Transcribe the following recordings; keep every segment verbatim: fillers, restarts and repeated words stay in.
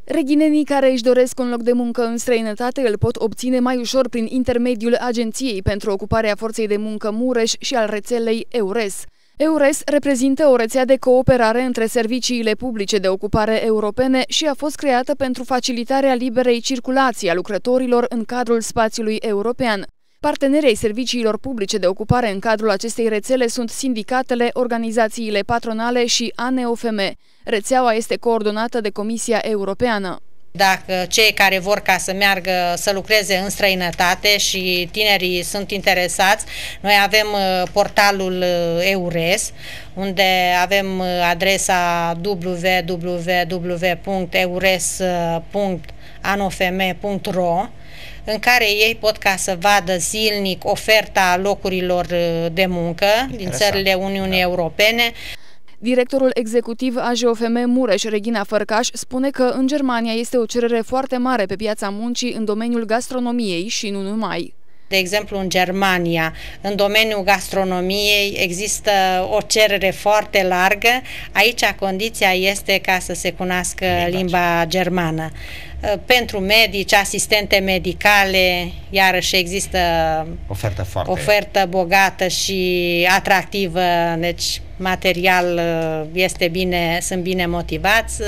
Reghinenii care își doresc un loc de muncă în străinătate îl pot obține mai ușor prin intermediul Agenției pentru Ocuparea Forței de Muncă Mureș și al rețelei EURES. EURES reprezintă o rețea de cooperare între serviciile publice de ocupare europene și a fost creată pentru facilitarea liberei circulații a lucrătorilor în cadrul spațiului european. Partenerii ai serviciilor publice de ocupare în cadrul acestei rețele sunt sindicatele, organizațiile patronale și A N E O F M. Rețeaua este coordonată de Comisia Europeană. Dacă cei care vor ca să meargă să lucreze în străinătate și tinerii sunt interesați, noi avem portalul EURES, unde avem adresa w w w punct eures punct anofm punct ro, în care ei pot ca să vadă zilnic oferta locurilor de muncă din țările Uniunii da. Europene. Directorul executiv A J O F M Mureș, Regina Fărcaș, spune că în Germania este o cerere foarte mare pe piața muncii în domeniul gastronomiei și nu numai. De exemplu, în Germania, în domeniul gastronomiei, există o cerere foarte largă. Aici condiția este ca să se cunoască limba germană. Pentru medici, asistente medicale, iarăși există ofertă, foarte... ofertă bogată și atractivă, deci material este bine, sunt bine motivați.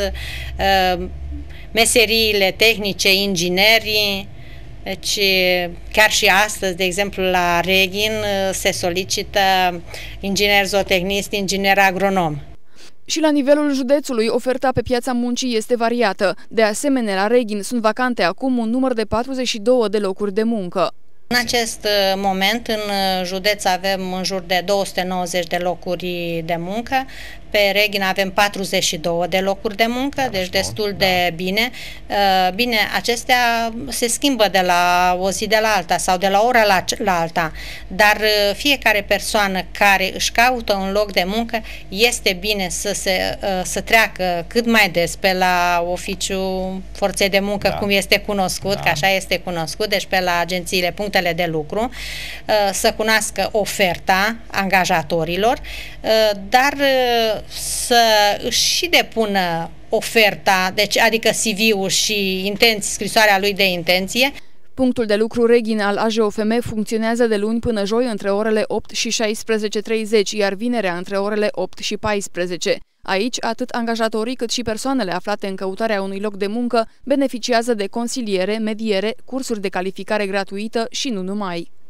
Meseriile tehnice, inginerii. Deci, chiar și astăzi, de exemplu, la Reghin se solicită inginer zootechnist, inginer agronom. Și la nivelul județului, oferta pe piața muncii este variată. De asemenea, la Reghin sunt vacante acum un număr de patruzeci și două de locuri de muncă. În acest moment, în județ avem în jur de două sute nouăzeci de locuri de muncă, pe Reghin avem patruzeci și două de locuri de muncă, deci destul de bine. Bine, acestea se schimbă de la o zi de la alta sau de la o oră la, la alta, dar fiecare persoană care își caută un loc de muncă este bine să, se, să treacă cât mai des pe la oficiul forței de muncă, da. cum este cunoscut, da. că așa este cunoscut, deci pe la agențiile, punctele de lucru, să cunoască oferta angajatorilor, dar să își și depună oferta, deci adică C V-ul și intenții, scrisoarea lui de intenție. Punctul de lucru Reghin al A J O F M funcționează de luni până joi între orele opt și șaisprezece treizeci, iar vinerea între orele opt și paisprezece. Aici, atât angajatorii cât și persoanele aflate în căutarea unui loc de muncă beneficiază de consiliere, mediere, cursuri de calificare gratuită și nu numai.